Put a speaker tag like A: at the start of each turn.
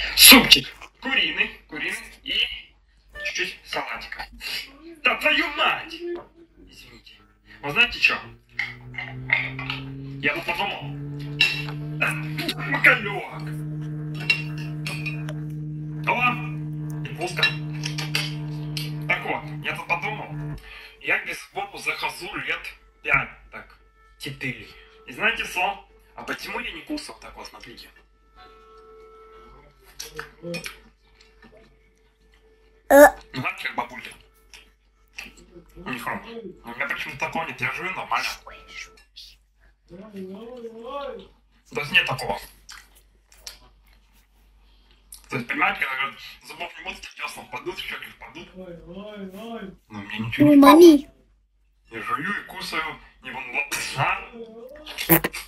A: Супчик. Куриный и чуть-чуть салатика. Да твою мать! Извините. Вы знаете что? Я тут подумал. Макалек. О, пуска. Так вот, я тут подумал. Я без Бобу захожу лет 5, так, 4. И знаете что? А почему я не кусал так вот, смотрите? Знаете, как бабулька? Нихуя. У меня почему-то такого нет, я живу нормально. Даже нет такого. То есть, понимаете, когда говорят, зубов не будет, честно, падут, щеки падут. Но мне ничего не впало. Я жую и кусаю, и вон, а?